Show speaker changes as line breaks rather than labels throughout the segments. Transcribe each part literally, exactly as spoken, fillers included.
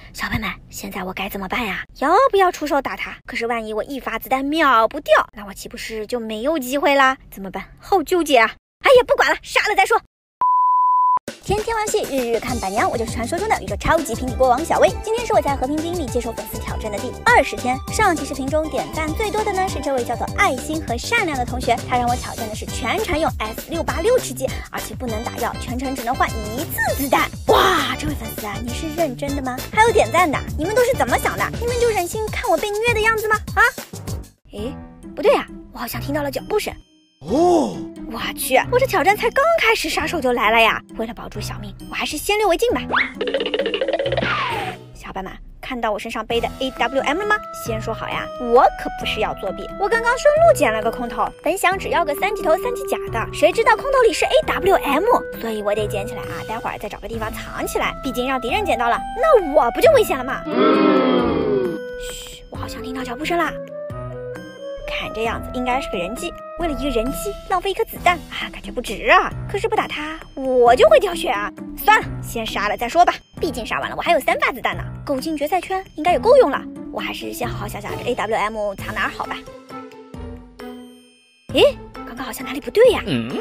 小朋友们，现在我该怎么办呀？要不要出手打他？可是万一我一发子弹秒不掉，那我岂不是就没有机会啦？怎么办？好纠结啊！哎呀，不管了，杀了再说。天天玩戏，日日看板娘，我就是传说中的一个超级平底锅王小薇。今天是我在和平精英里接受粉丝挑战的第二十天。上期视频中点赞最多的呢是这位叫做爱心和善良的同学，他让我挑战的是全程用 S 六八六吃鸡，而且不能打药，全程只能换一次子弹。哇，这位粉丝啊，你是认真的吗？还有点赞的，你们都是怎么想的？你们就忍心看我被虐的样子吗？啊？诶，不对呀、啊，我好像听到了脚步声。哦，我去，我这挑战才刚开始，杀手就来了呀！为了保住小命，我还是先溜为敬吧。小伙伴们，看到我身上背的 A W M 了吗？先说好呀，我可不是要作弊，我刚刚顺路捡了个空投，本想只要个三级头三级甲的，谁知道空投里是 A W M， 所以我得捡起来啊，待会儿再找个地方藏起来，毕竟让敌人捡到了，那我不就危险了吗？嘘，我好像听到脚步声啦。看这样子应该是个人机，为了一个人机浪费一颗子弹啊，感觉不值啊。可是不打他，我就会掉血啊。算了，先杀了再说吧，毕竟杀完了我还有三发子弹呢，够进决赛圈应该也够用了。我还是先好好想想这 A W M 藏哪儿好吧。诶，刚刚好像哪里不对呀、嗯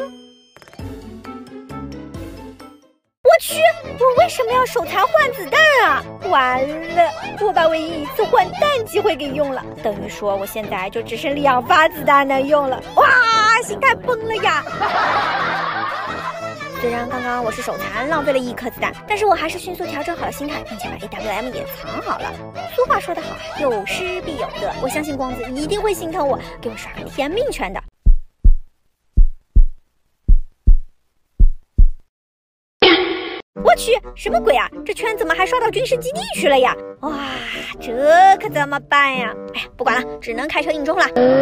我去，我为什么要手残换子弹啊？完了，我把唯一一次换弹机会给用了，等于说我现在就只剩两发子弹能用了。哇，心态崩了呀！虽然刚刚我是手残浪费了一颗子弹，但是我还是迅速调整好了心态，并且把 A W M 也藏好了。俗话说得好，有失必有得，我相信光子一定会心疼我，给我刷个天命圈的。我去，什么鬼啊？这圈怎么还刷到军事基地去了呀？哇，这可怎么办呀？哎呀，不管了，只能开车硬冲了。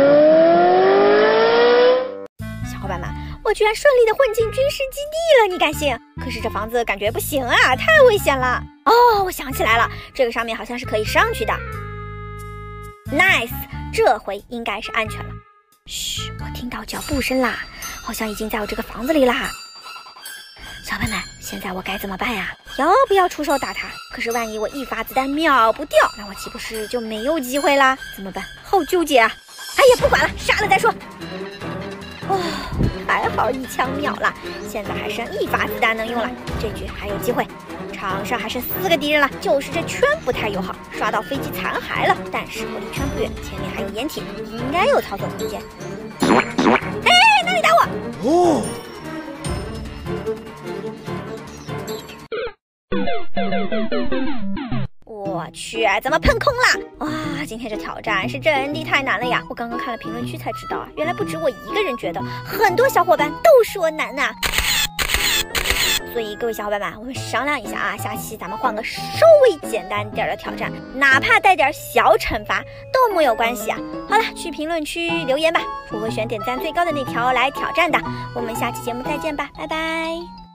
小伙伴们，我居然顺利的混进军事基地了，你敢信？可是这房子感觉不行啊，太危险了。哦，我想起来了，这个上面好像是可以上去的。Nice， 这回应该是安全了。嘘，我听到脚步声啦，好像已经在我这个房子里啦。小朋友们，现在我该怎么办呀？要不要出手打他？可是万一我一发子弹秒不掉，那我岂不是就没有机会啦？怎么办？好纠结啊！哎呀，不管了，杀了再说。哦，还好一枪秒了，现在还剩一发子弹能用了，这局还有机会。场上还剩四个敌人了，就是这圈不太友好，刷到飞机残骸了。但是我离圈不远，前面还有掩体，应该有操作空间。哎，哪里打我？哦。我去，怎么喷空了？哇，今天这挑战是真的太难了呀！我刚刚看了评论区才知道啊，原来不止我一个人觉得，很多小伙伴都说难呐、啊。所以各位小伙伴们，我们商量一下啊，下期咱们换个稍微简单点的挑战，哪怕带点小惩罚都没有关系啊。好了，去评论区留言吧，我会选点赞最高的那条来挑战的。我们下期节目再见吧，拜拜。